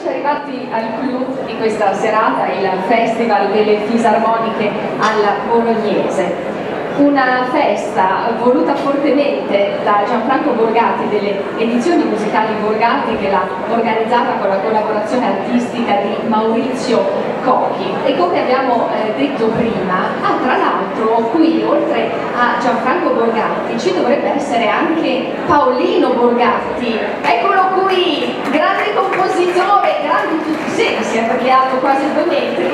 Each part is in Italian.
Eccoci arrivati al clou di questa serata, il Festival delle Fisarmoniche alla Bolognese. Una festa voluta fortemente da Gianfranco Borgatti delle edizioni musicali Borgatti, che l'ha organizzata con la collaborazione artistica di Maurizio Cocchi. E come abbiamo detto prima, tra l'altro qui oltre a Gianfranco Borgatti ci dovrebbe essere anche Paolino Borgatti. Eccolo qui, grande compositore, grande in tutti i sensi, perché è alto quasi 2 metri.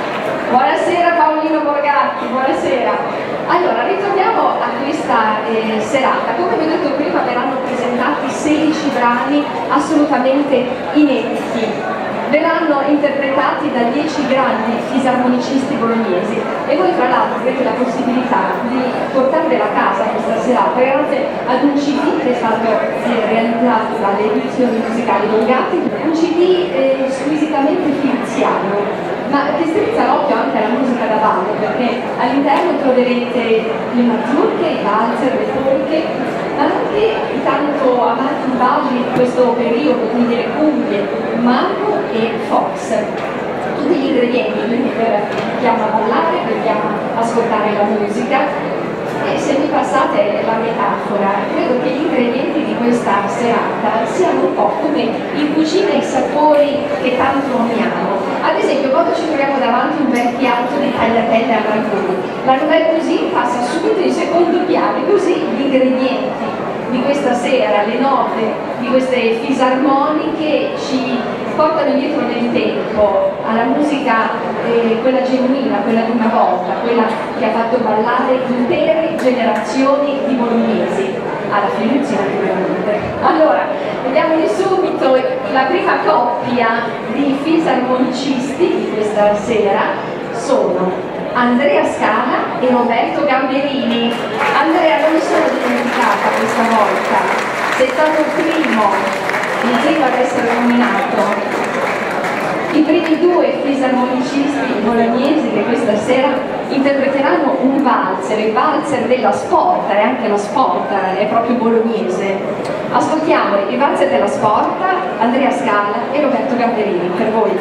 Buonasera Paolino Borgatti, buonasera. Allora, ritorniamo a questa serata. Come vi ho detto prima, verranno presentati 16 brani assolutamente inediti. Verranno interpretati da 10 grandi fisarmonicisti bolognesi e voi tra l'altro avete la possibilità di portarvela a casa questa serata grazie ad un CD che è stato realizzato dalle edizioni musicali Borgatti, un CD squisitamente filiziano, ma che strizza l'occhio anche alla musica da ballo, perché all'interno troverete le mazurche, i valzer, le polche, ma anche i tanto amati balli di questo periodo, quindi le cumbie, mambo e fox. Tutti gli ingredienti, quindi per chi ama ballare, per chi ama ascoltare la musica. E se mi passate la metafora, credo che gli ingredienti di questa serata siano un po' come in cucina i sapori che tanto amiamo. Ad esempio, quando ci troviamo davanti un bel piatto di tagliatelle al ragù, la nouvelle cuisine passa subito in secondo piano, così gli ingredienti di questa sera, le note di queste fisarmoniche ci portano indietro nel tempo alla musica, quella genuina, quella di una volta, quella che ha fatto ballare intere generazioni di bolognesi, alla Firenze naturalmente. Allora, vediamo subito la prima coppia di fisarmonicisti di questa sera. Sono Andrea Scala e Roberto Gamberini. Andrea, non mi sono dimenticata questa volta, sei stato il primo ad essere nominato. I primi 2 fisarmonicisti bolognesi che questa sera interpreteranno un valzer, il valzer della Sporta, e anche la Sporta è proprio bolognese. Ascoltiamoli, il valzer della Sporta, Andrea Scala e Roberto Gamberini, per voi.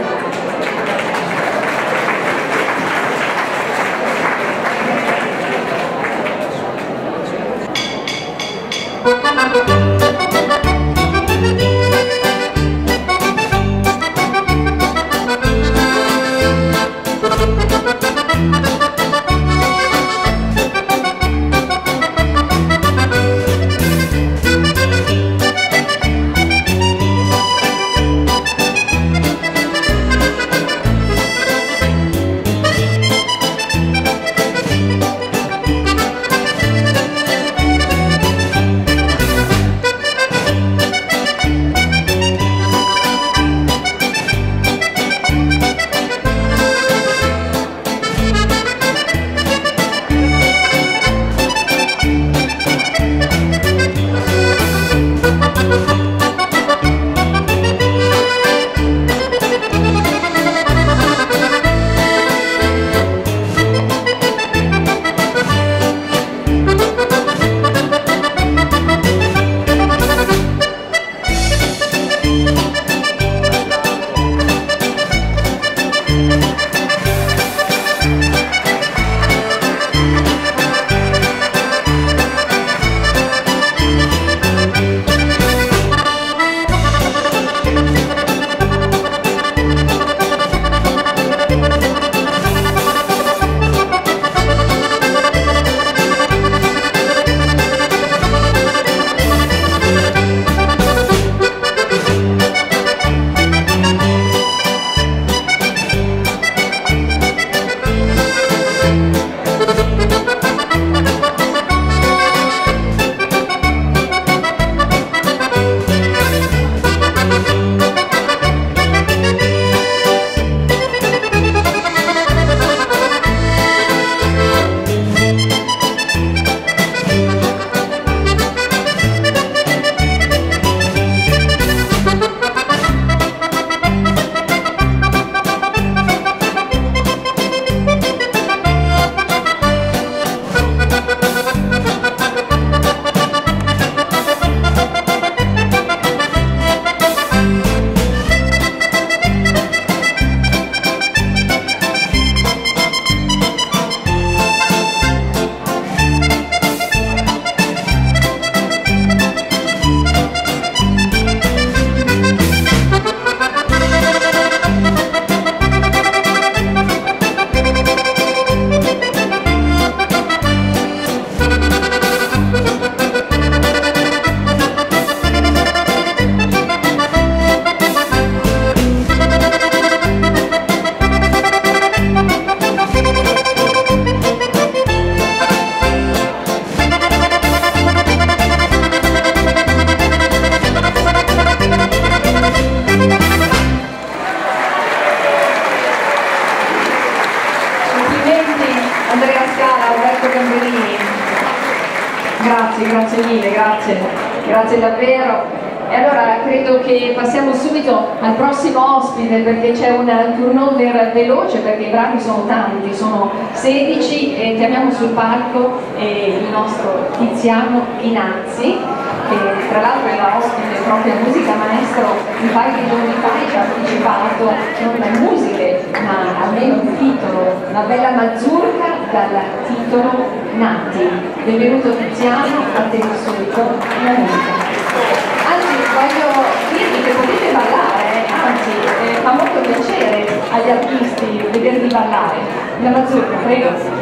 grazie mille, grazie davvero. E allora credo che passiamo subito al prossimo ospite, perché c'è un turnover veloce, perché i brani sono tanti, sono 16, e chiamiamo sul palco il nostro Tiziano Ghinazzi, che tra l'altro era ospite proprio a Musica Maestro un paio di giorni fa, e ci ha anticipato non le musiche, ma almeno il titolo, una bella mazurka dal titolo Nati. Benvenuto Tiziano, a te il solito, una musica. Anzi, voglio dirvi che potete ballare, anzi, fa molto piacere agli artisti vedervi ballare. La mazurka, prego.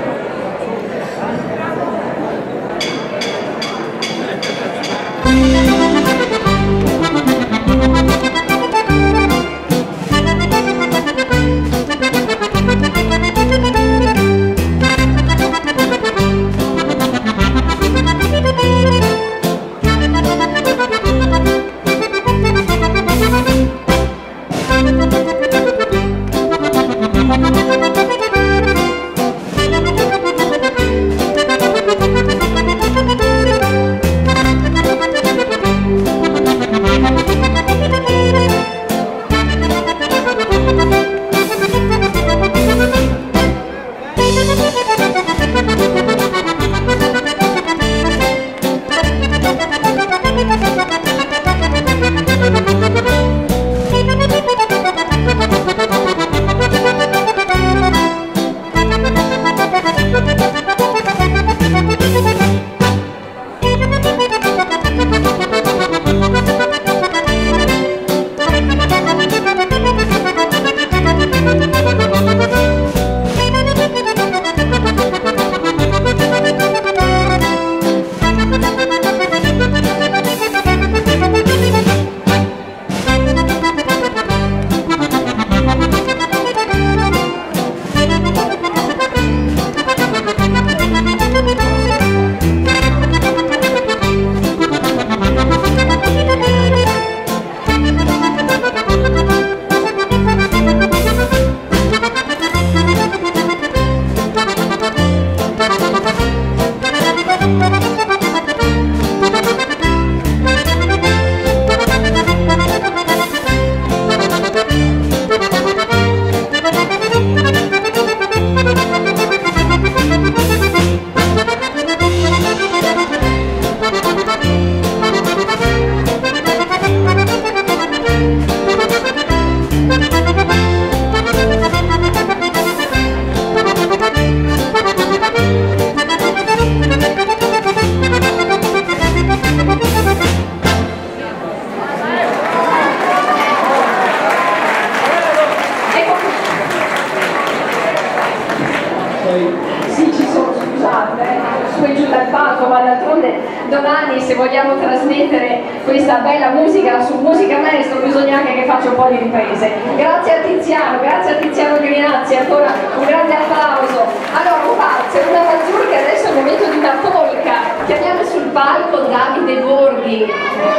Sì, ci sono, scusate, su e giù dal palco, ma d'altronde domani, se vogliamo trasmettere questa bella musica su Musica Maestro, bisogna anche che faccia un po' di riprese. Grazie a Tiziano Ghinazzi, ancora un grande applauso. Allora, un valzer, una mazurka, adesso è il momento di una polka. Chiamiamo sul palco Davide Borghi.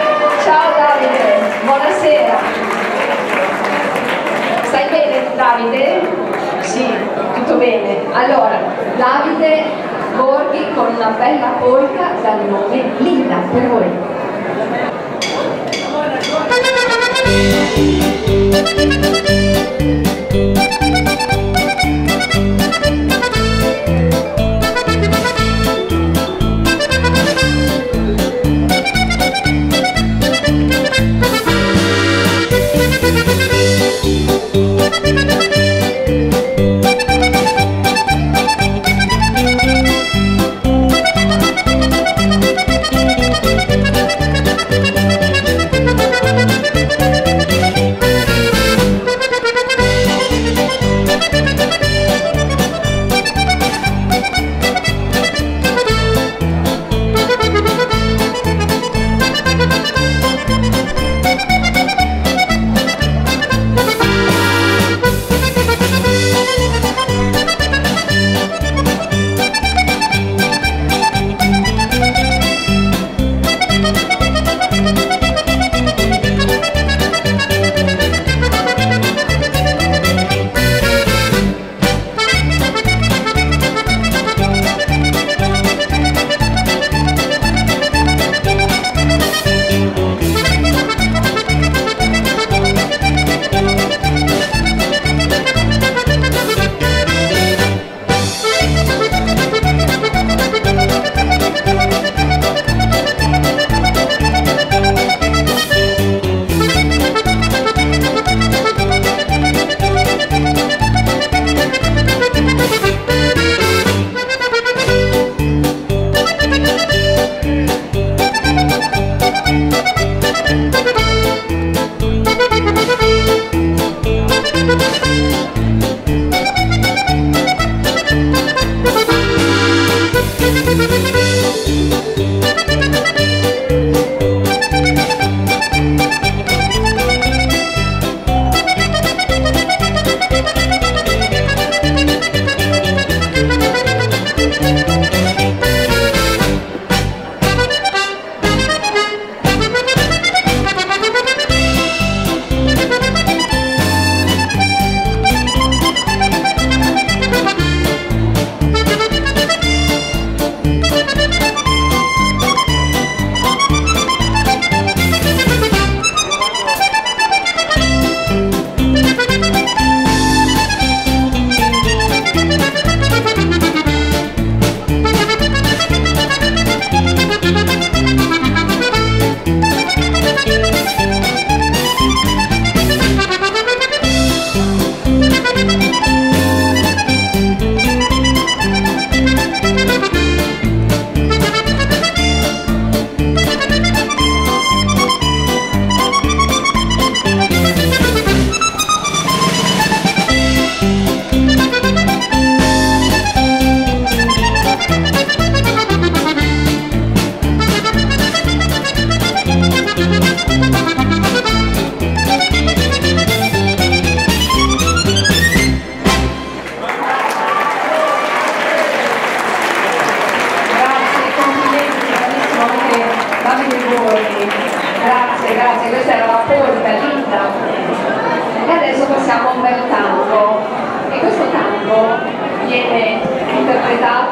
Ciao Davide, buonasera. Stai bene Davide? Sì, tutto bene. Allora, Davide Borghi con una bella polka dal nome Linda, per voi.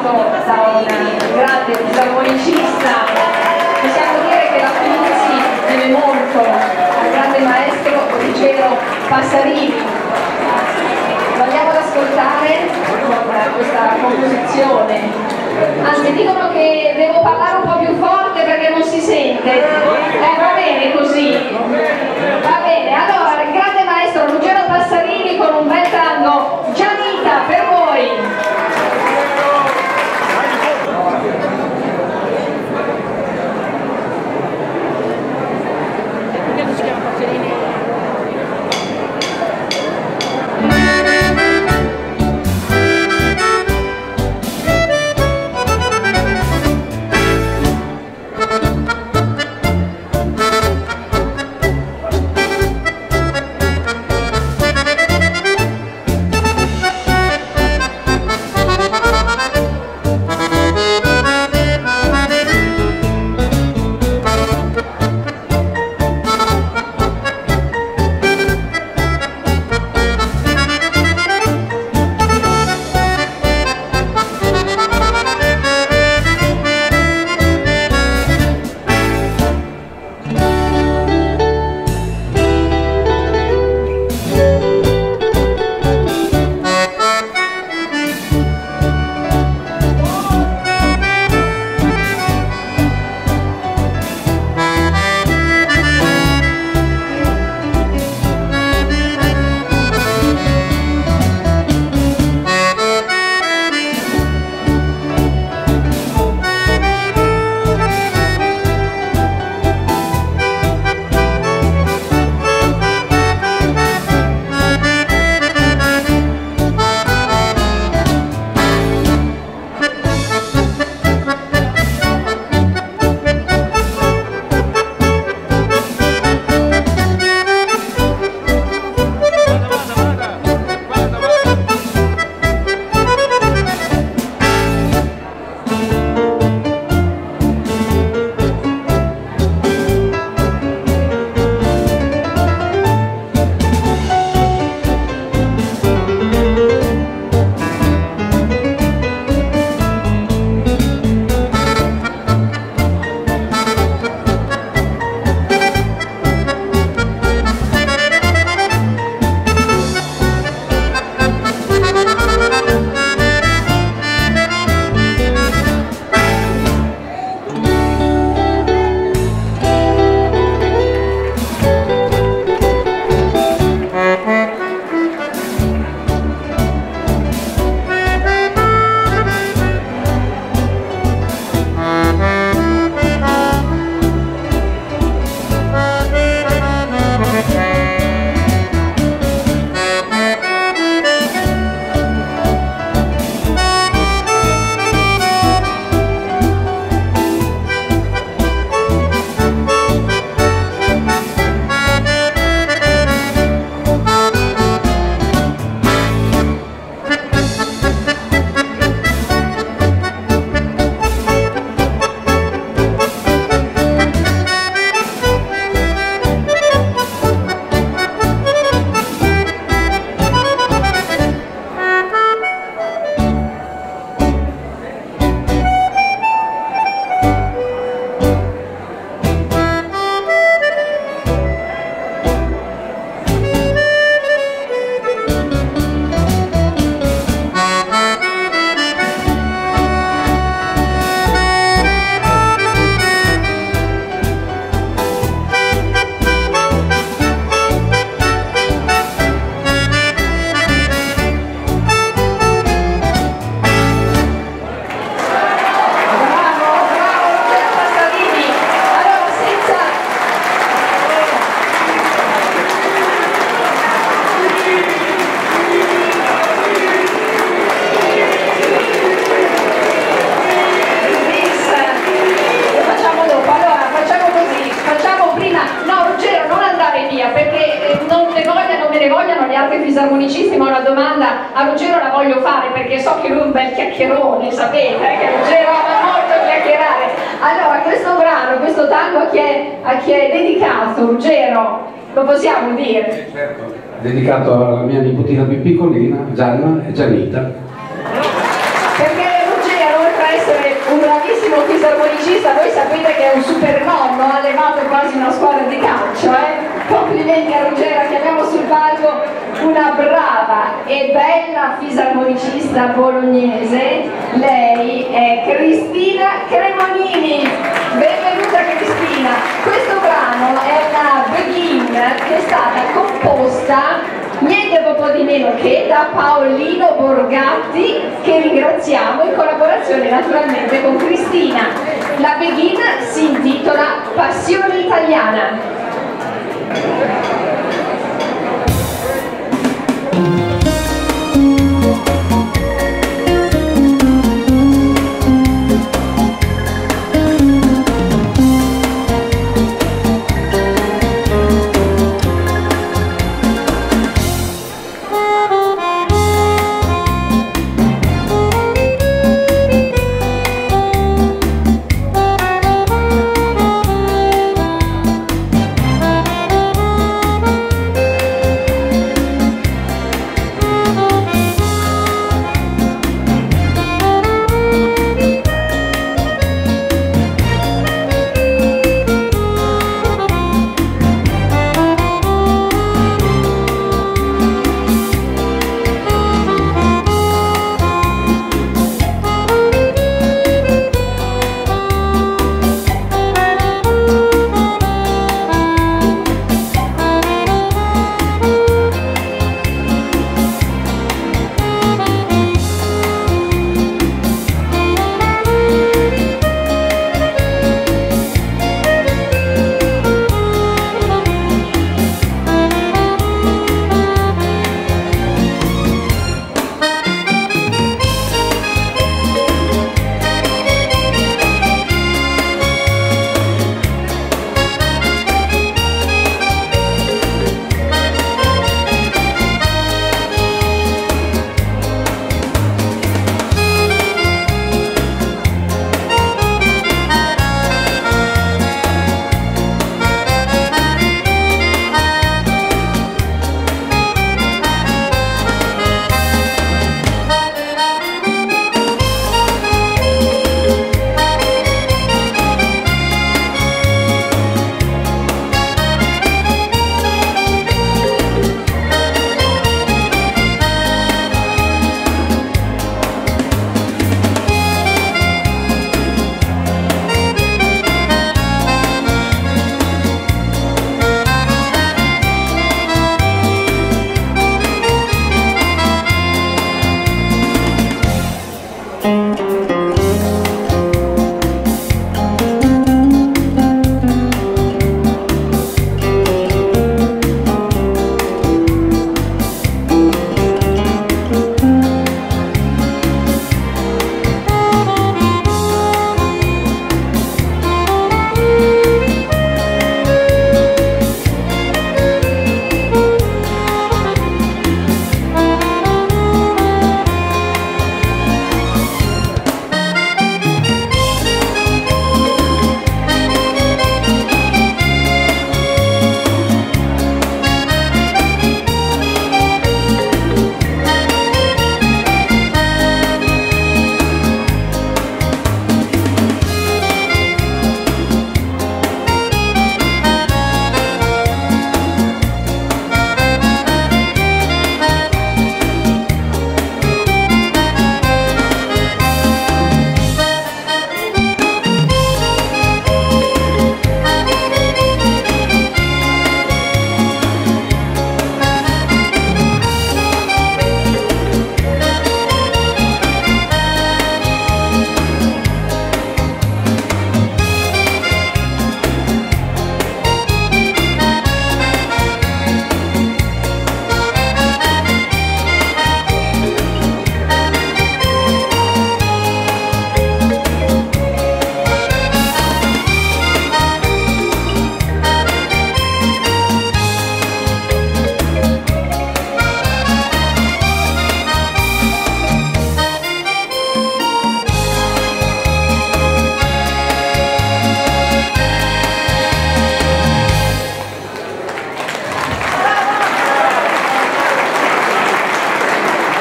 fatto da un grande fisarmonicista. Possiamo dire che la Filuzzi deve molto al grande maestro Ruggero Passarini. Lo andiamo ad ascoltare con questa composizione. Anzi, dicono che devo parlare un po' più forte perché non si sente. Va bene così. Va bene, allora il grande maestro Ruggero Passarini con un bel tango Gianita per voi. fisarmonicisti, ma una domanda a Ruggero la voglio fare perché so che lui è un bel chiacchierone, sapete, che Ruggero ama molto chiacchierare. Allora, questo brano, questo tango a chi è dedicato, Ruggero? Lo possiamo dire? Certo, dedicato alla mia nipotina più piccolina, Gianna e Gianita. Perché Ruggero monocista, voi sapete che è un super nonno, ha allevato quasi una squadra di calcio, Complimenti a Ruggera, che abbiamo sul palco una brava e bella fisarmonicista bolognese. Lei è Cristina Cremonini. Benvenuta Cristina. Questo brano è una begin che è stata composta niente poco di meno che da Paolino Borgatti, che ringraziamo, in collaborazione naturalmente con Cristina. La begin si intitola Passione Italiana.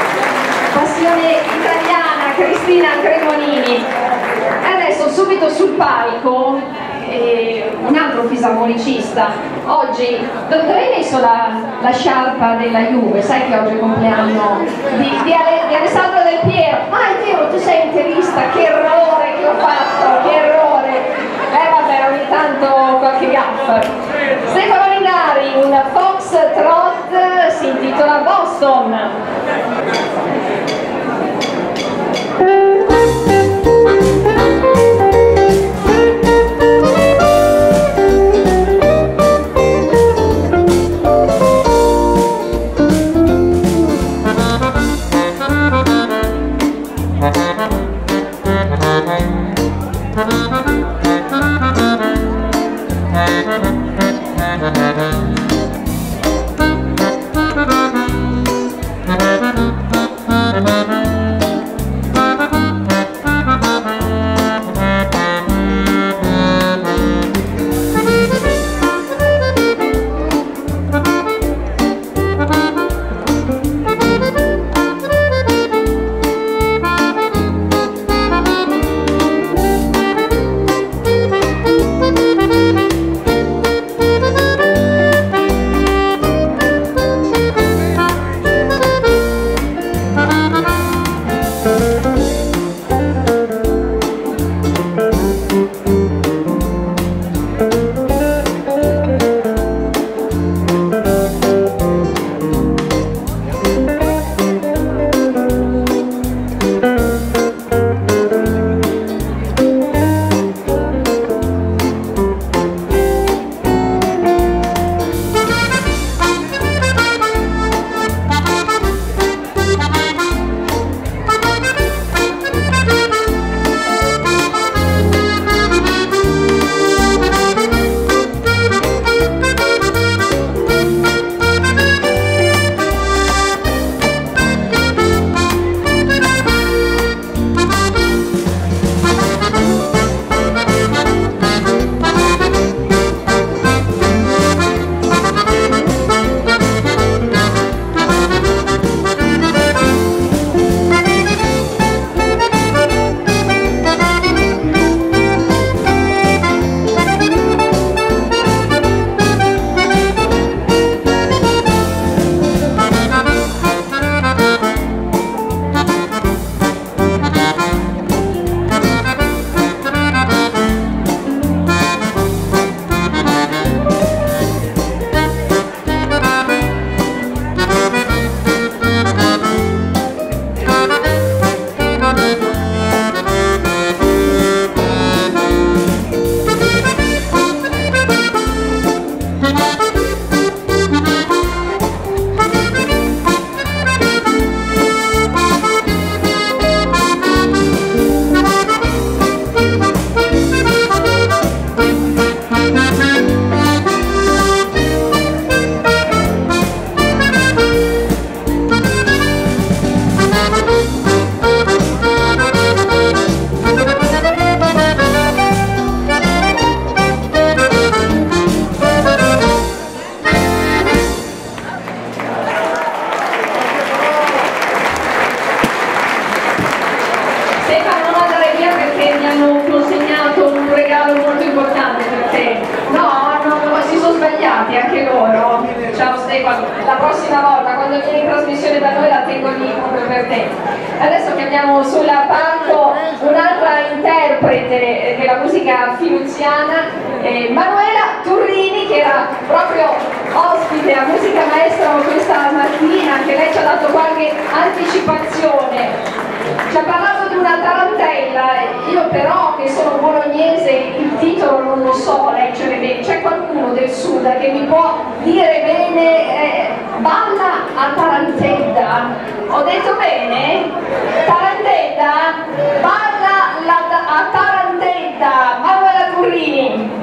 Cristina Cremonini. E adesso subito sul palco un altro fisarmonicista. Oggi, dove hai messo la sciarpa della Juve? Sai che oggi è il compleanno di Alessandro Del Piero? Ah, è vero, tu sei interista, che errore che ho fatto, che errore! Vabbè, ogni tanto qualche gaffa. Stefano Linari, un Fox Trot, si intitola Boston. Anche loro. Ciao Stefano, la prossima volta quando vieni in trasmissione da noi la tengo lì proprio per te. Adesso chiamiamo sulla palco un'altra interprete della musica filuziana, Manuela Turrini, che era proprio ospite a Musica Maestra questa mattina, anche lei ci ha dato qualche anticipazione. Ci ha parlato di una tarantella, io però che sono bolognese il titolo non lo so leggere bene, c'è qualcuno del sud che mi può dire bene, balla a Tarantella, ho detto bene? Tarantella? Balla a Tarantella, Manuela Turrini.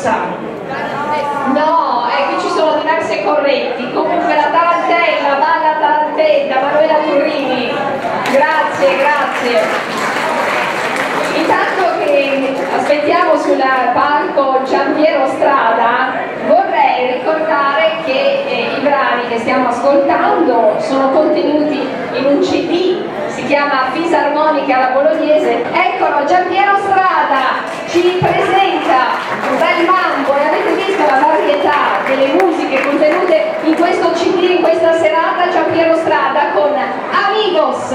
passa? No, qui ci sono diverse correnti. Comunque la tarantella, balla tarantella, Manuela Turrini. Grazie, grazie. Intanto che aspettiamo sul palco Giampiero Strada, vorrei ricordare che i brani che stiamo ascoltando sono contenuti in un CD, si chiama Fisarmonica alla Bolognese. Eccolo, Giampiero Strada ci presenta un bel mambo e avete visto la varietà delle musiche contenute in questo CD, in questa serata. Giampiero Strada con Amigos.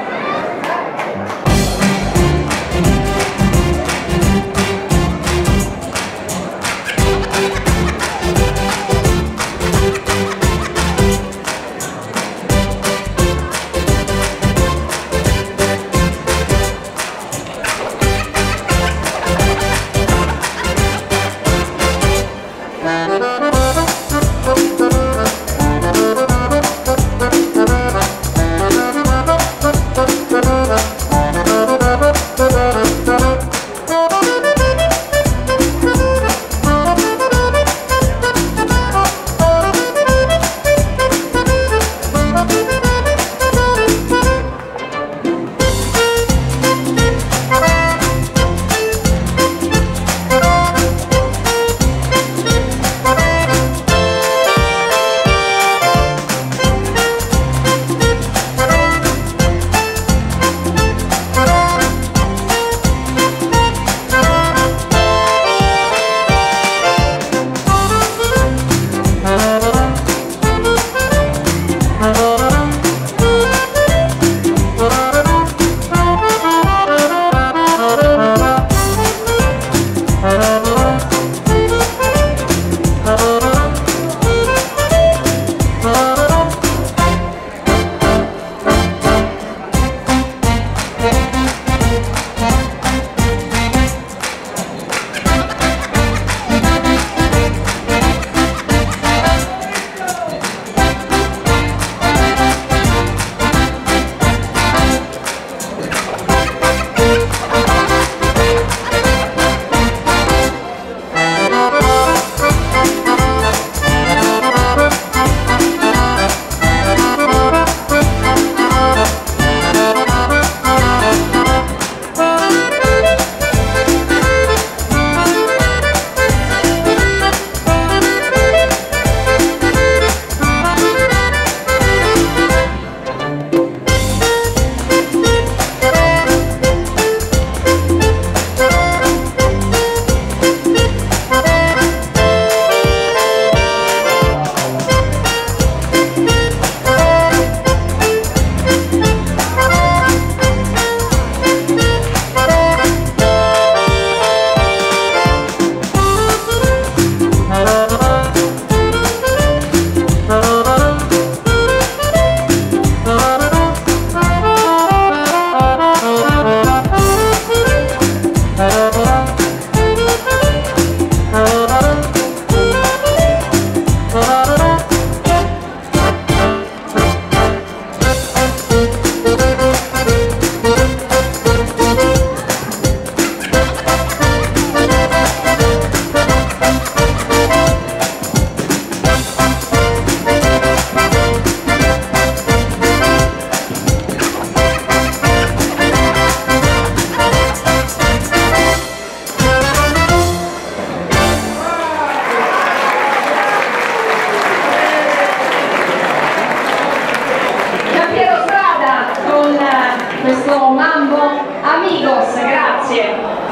questo mambo Amigos, grazie.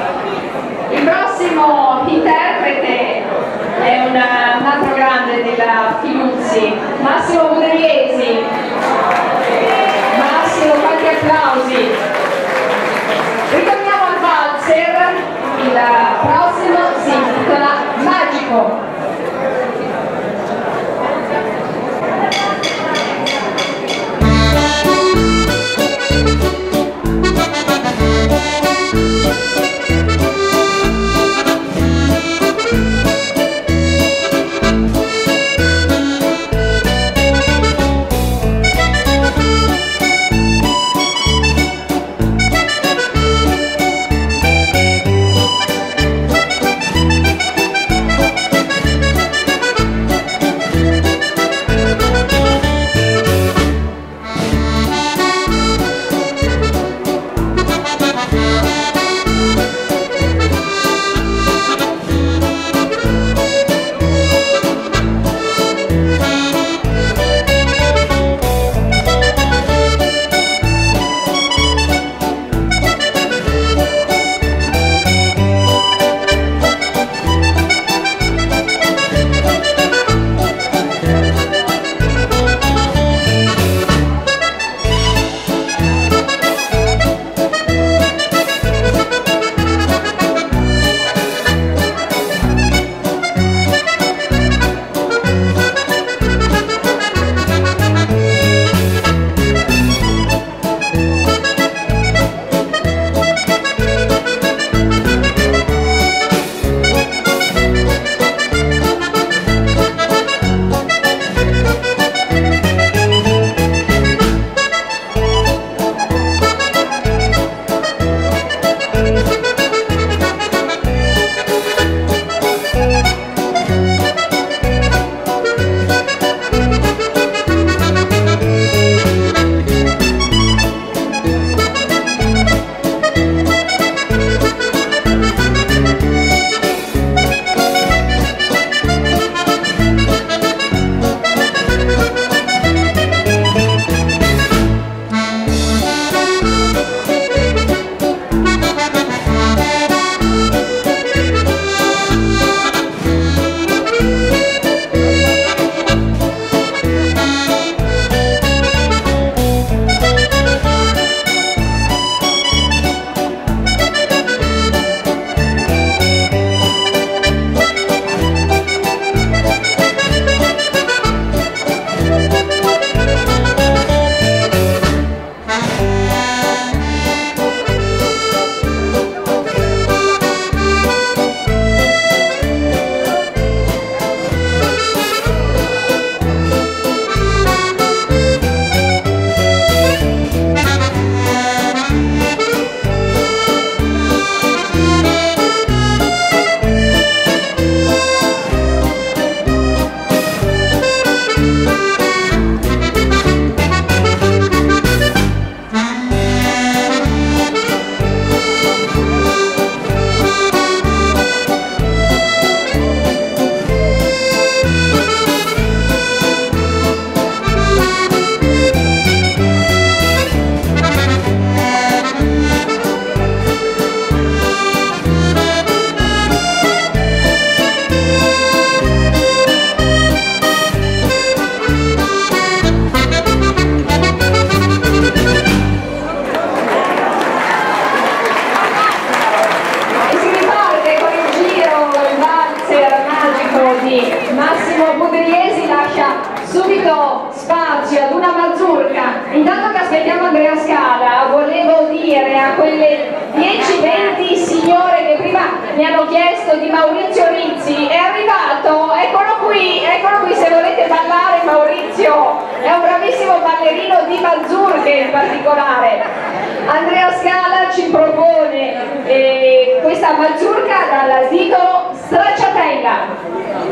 Il prossimo interprete è un altro grande della Filuzzi, Massimo Budriesi. Massimo, qualche applausi. Ritorniamo al valzer, il prossimo si intitola Magico. subito spazio ad una mazurka. Intanto che aspettiamo Andrea Scala, volevo dire a quelle 10-20 signore che prima mi hanno chiesto di Maurizio Rizzi, è arrivato, eccolo qui se volete ballare. Maurizio è un bravissimo ballerino di mazurche in particolare. Andrea Scala ci propone questa mazurka dal titolo Stracciatella.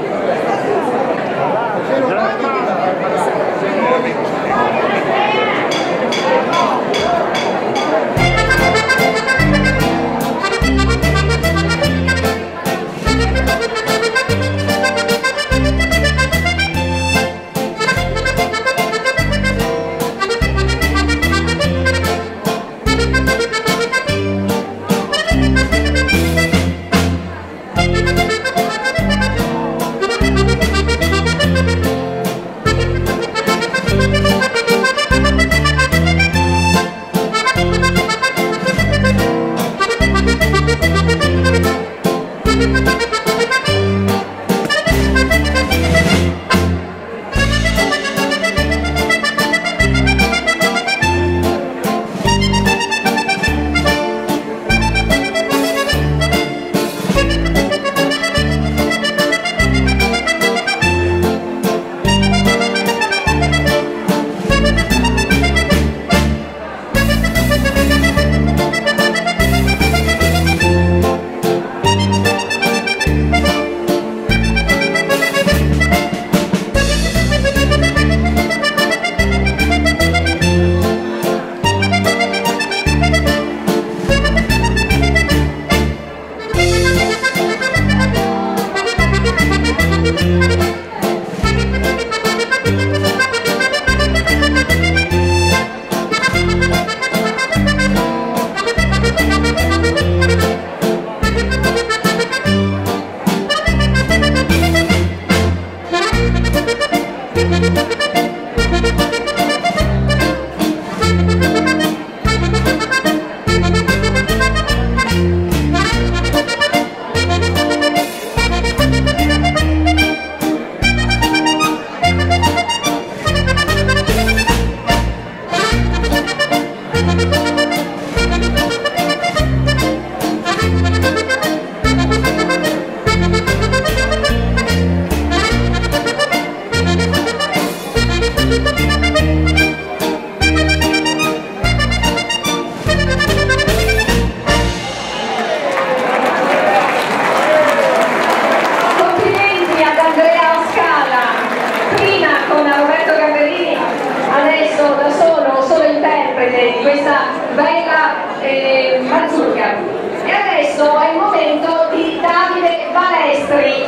mazurka. E adesso è il momento di Davide Balestri.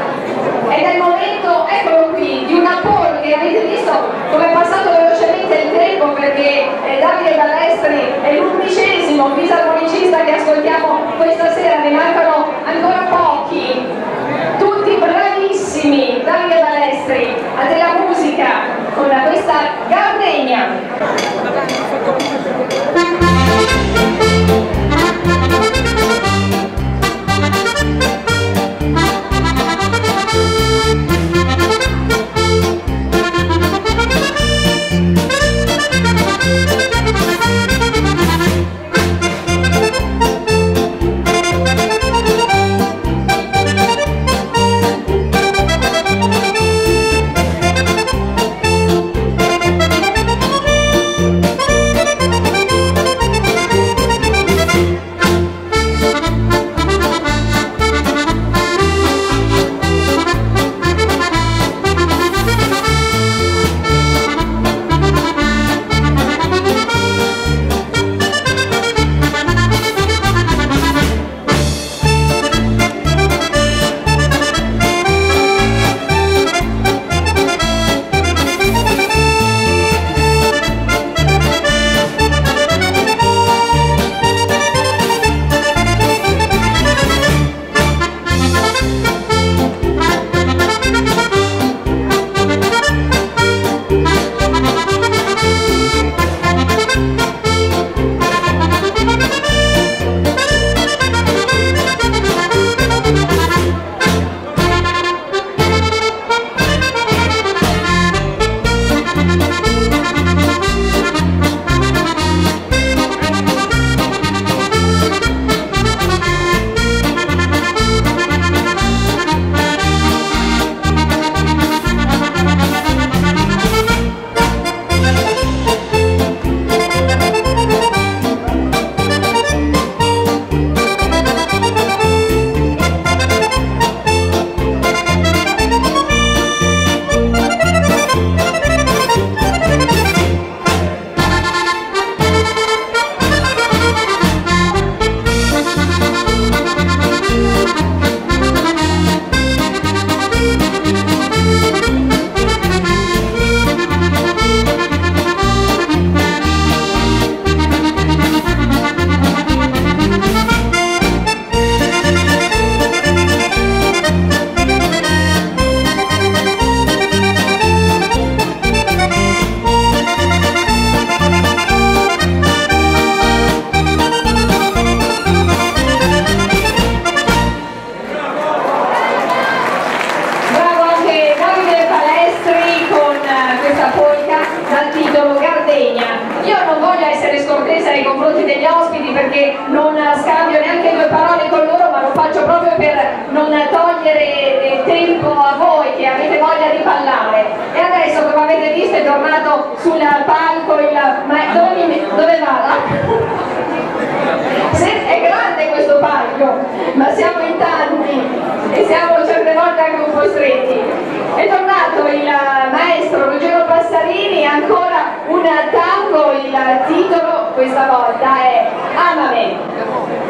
Ed è il momento, eccolo qui, di un appollo che avete visto come è passato velocemente il tempo, perché Davide Balestri è l'11° fisarmonicista che ascoltiamo questa sera, ne mancano ancora pochi, tutti bravissimi. Davide Balestri, a te la musica con questa Gardenia. questa polka dal titolo Gardenia. Io non voglio essere scortese nei confronti degli ospiti perché non scambio neanche due parole con loro, ma lo faccio proprio per non togliere tempo a voi che avete voglia di parlare. E adesso, come avete visto, è tornato sul palco dove vada? È grande questo palco, ma siamo in tanti e siamo certe volte anche un po' stretti. È tornato il maestro Ruggero Passarini, ancora un tango, il titolo questa volta è Amame.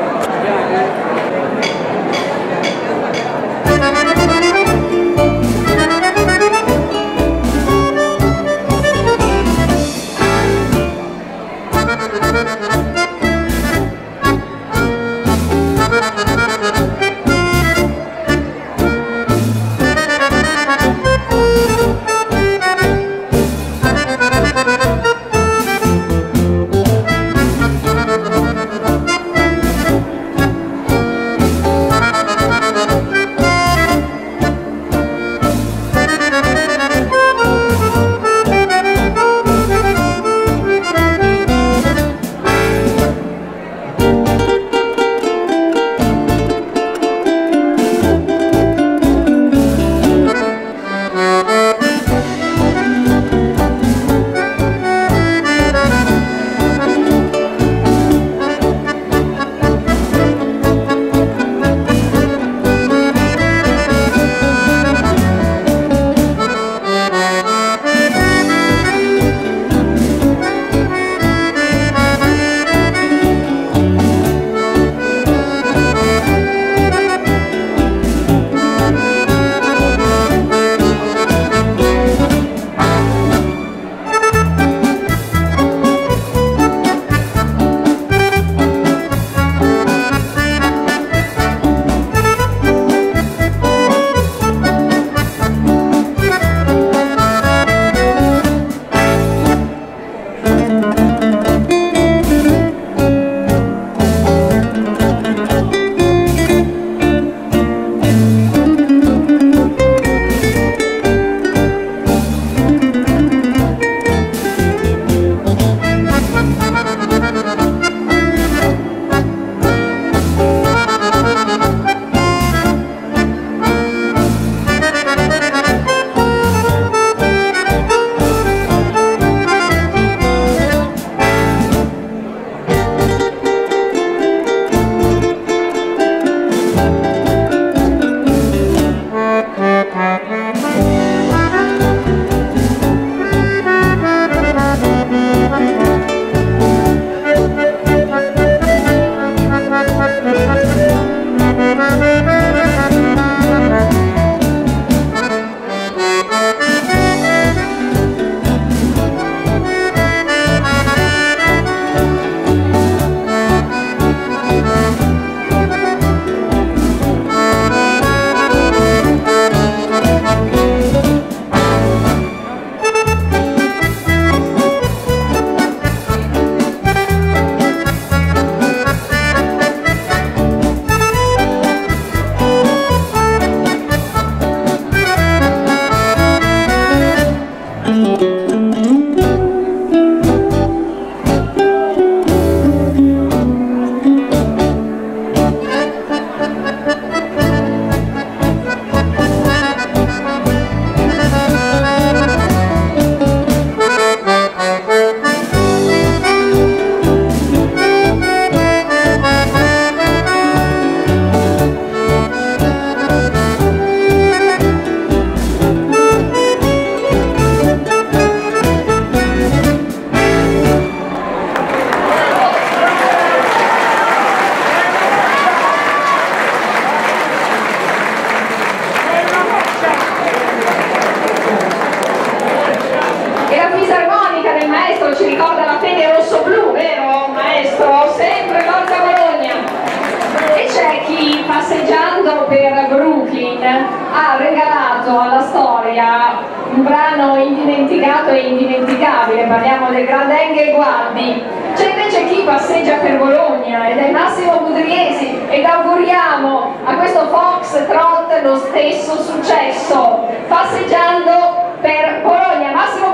ha regalato alla storia un brano indimenticato e indimenticabile, parliamo del grande Engel Guardi. C'è invece chi passeggia per Bologna ed è Massimo Budriesi, ed auguriamo a questo Foxtrot lo stesso successo, passeggiando per Bologna. Massimo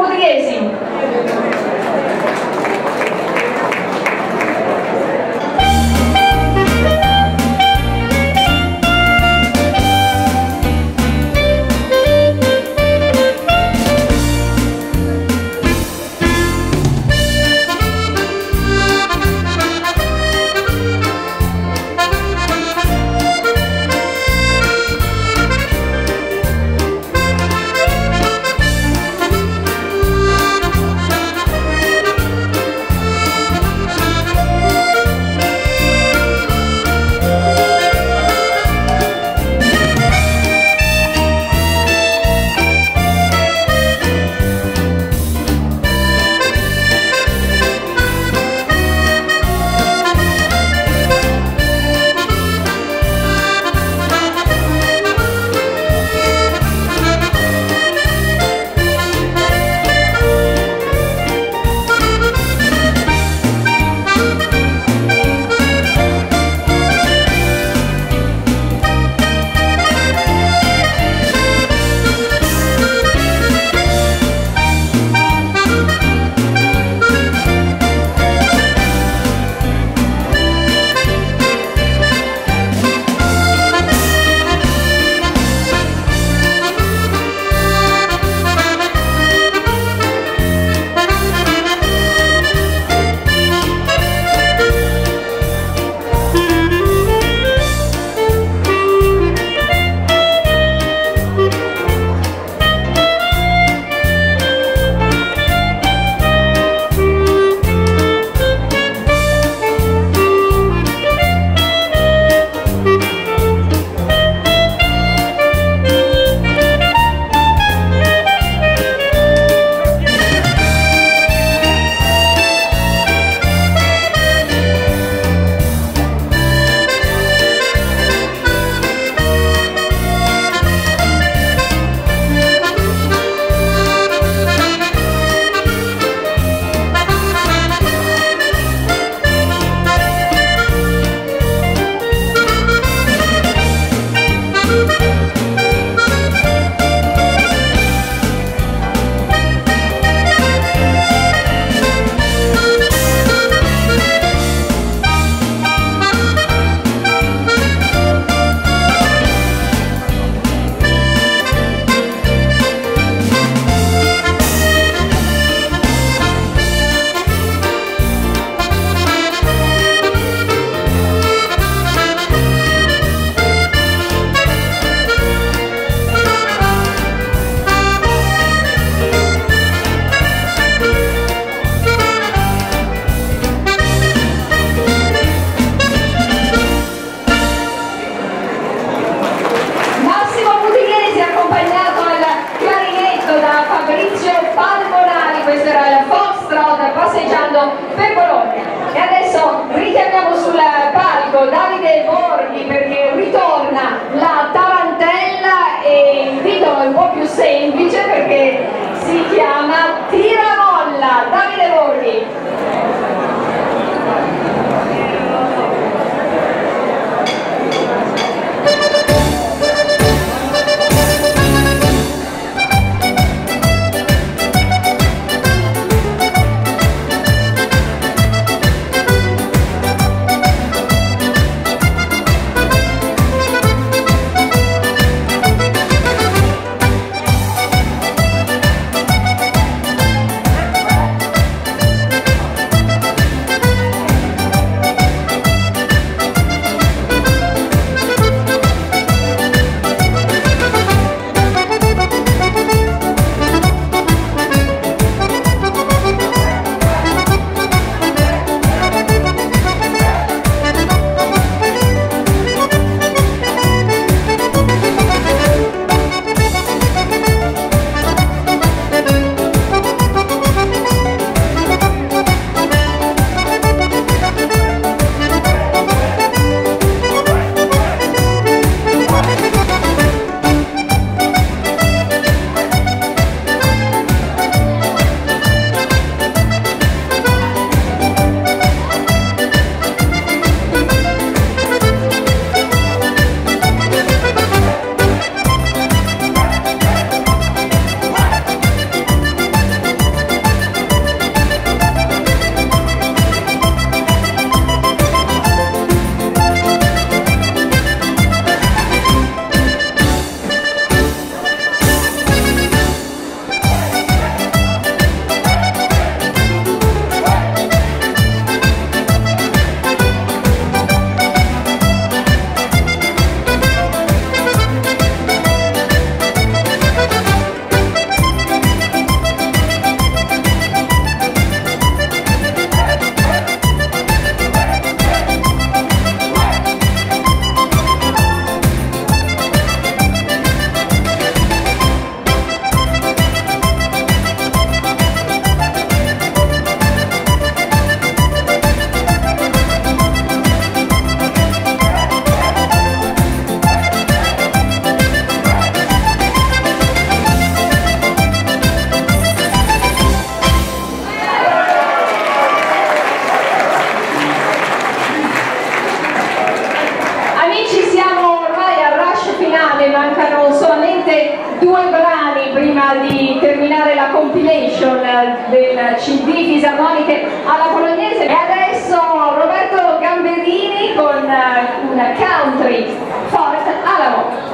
suonato per Bologna. E adesso richiamiamo sul palco Davide Borghi perché ritorna la tarantella e il titolo è un po' più semplice perché si chiama Tiramolla. Davide Borghi. Mancano solamente 2 brani prima di terminare la compilation del CD Fisarmoniche alla Bolognese e adesso Roberto Gamberini con un country Fort Alamo.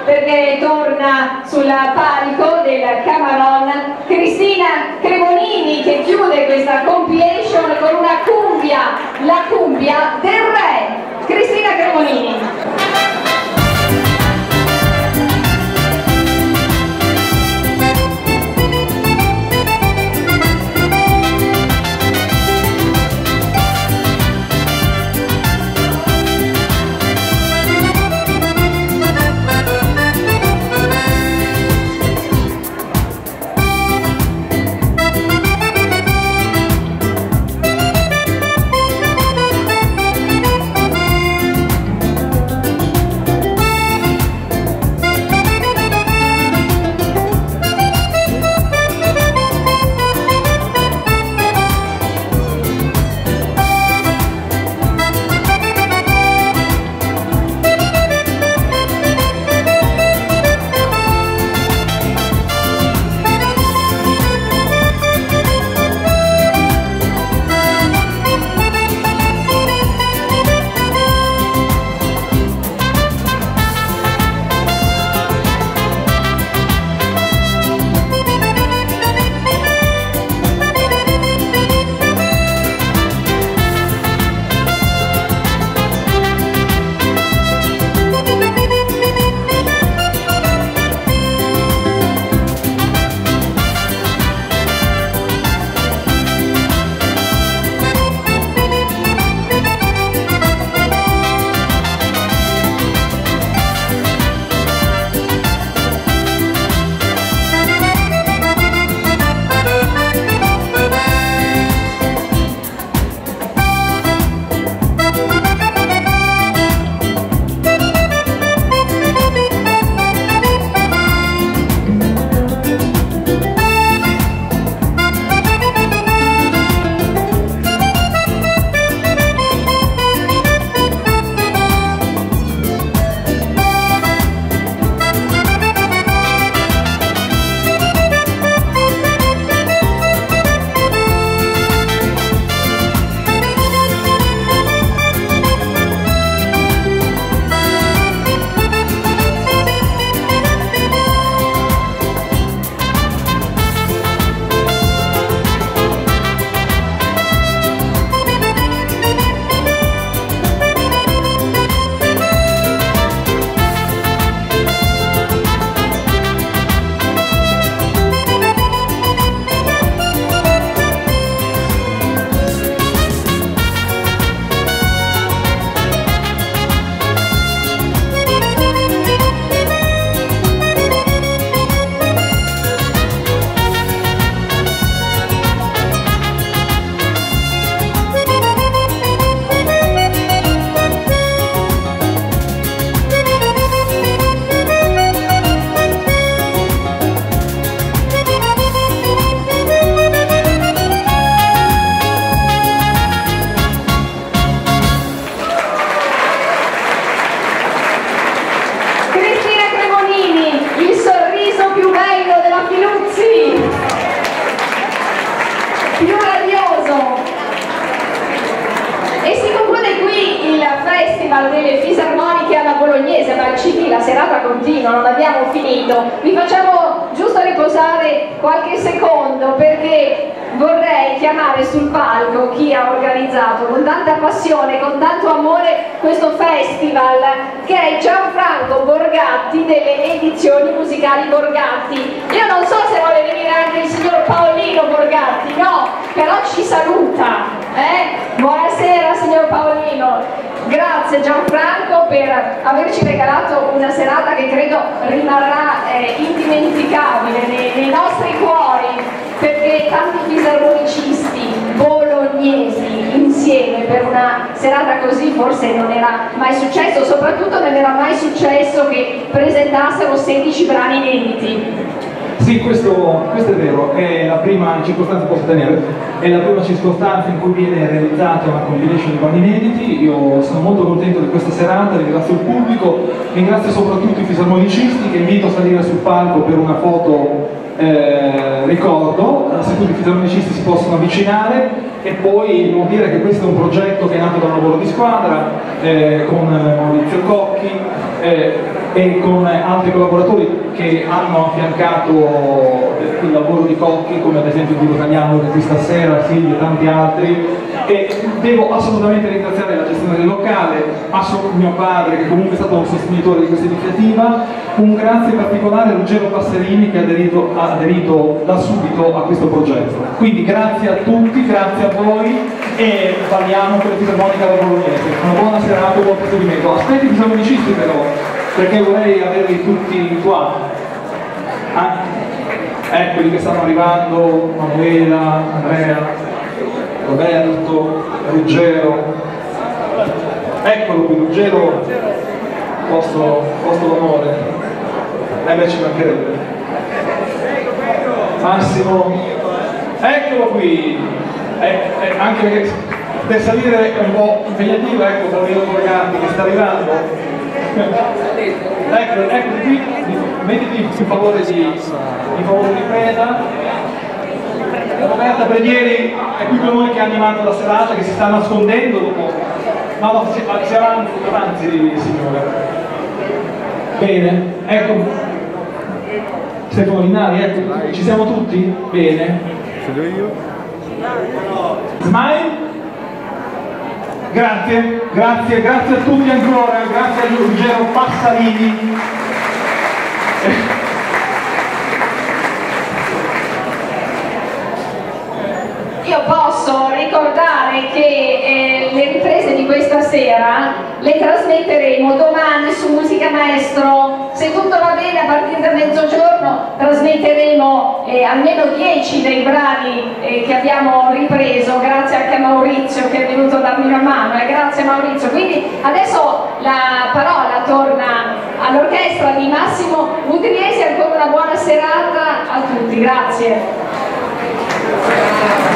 perché torna sul palco del Cameron Cristina Cremonini, che chiude questa compilation con una cumbia, la cumbia del re. Cristina Cremonini. Festival delle Fisarmoniche alla Bolognese, ma il CD, la serata continua, non abbiamo finito. Vi facciamo giusto riposare qualche secondo perché vorrei chiamare sul palco chi ha organizzato con tanta passione, con tanto amore questo festival, che è Gianfranco Borgatti delle edizioni musicali Borgatti. Io non so se vuole venire anche il signor Paolino Borgatti, no, però ci saluta. Buonasera signor Paolino. Grazie Gianfranco per averci regalato una serata che credo rimarrà indimenticabile nei nostri cuori, perché tanti fisarmonicisti bolognesi insieme per una serata così forse non era mai successo, soprattutto non era mai successo che presentassero 16 brani inediti. Sì, questo è vero, è la prima circostanza, posso tenere, è la prima circostanza in cui viene realizzata una compilation di brani inediti. Io sono molto contento di questa serata, ringrazio il pubblico, ringrazio soprattutto i fisarmonicisti che invito a salire sul palco per una foto ricordo, se tutti i fisarmonicisti si possono avvicinare. E poi devo dire che questo è un progetto che è nato da un lavoro di squadra con Maurizio Cocchi, e con altri collaboratori che hanno affiancato il lavoro di Cocchi, come ad esempio Guido Cagnano che è qui stasera, Silvio e tanti altri. E devo assolutamente ringraziare la gestione del locale, mio padre che comunque è stato un sostenitore di questa iniziativa. Un grazie particolare a Ruggero Passerini che ha aderito da subito a questo progetto. Quindi grazie a tutti, grazie a voi e parliamo con la Fisarmonica da Bolognese. Una buona serata, buon proseguimento. Aspetti i musicisti però, perché vorrei averli tutti qua. Eccoli che stanno arrivando, Manuela, Andrea, Roberto, Ruggero. Eccolo qui, Ruggero, posto l'onore. Beh, ci mancherebbe. Massimo, eccolo qui. Anche perché per salire è un po' impegnativo, ecco Paolino Borgatti che sta arrivando. Ecco qui, mettiti in favore di Preda. Roberta Bredieri è qui con noi che ha animato la serata, che si sta nascondendo dopo. No, si avanzi signore. Bene, ecco. Stefano Linari, ecco, ci siamo tutti? Bene. Ce l'ho io? Smile? Grazie a tutti ancora, grazie a Ruggero Passerini. Io posso ricordare che le riprese di questa sera le trasmetteremo domani su Musica Maestro. Se tutto va bene, a partire da mezzogiorno trasmetteremo almeno 10 dei brani che abbiamo ripreso, grazie anche a Maurizio che è venuto a darmi una mano, grazie Maurizio. Quindi adesso la parola torna all'orchestra di Massimo Mutriesi. Ancora una buona serata a tutti, grazie.